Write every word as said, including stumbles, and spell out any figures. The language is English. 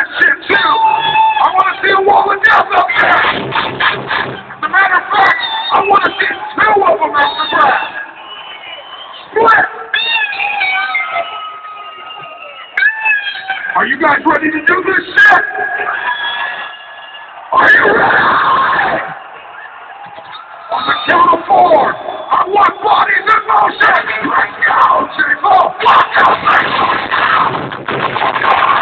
shit too. I want to see a wall of death up there. As a matter of fact, I want to see two of them out the grass. Split. Are you guys ready to do this shit? Are you ready? On the count of four, I want bodies in motion. Let's go, Chico. Let's go.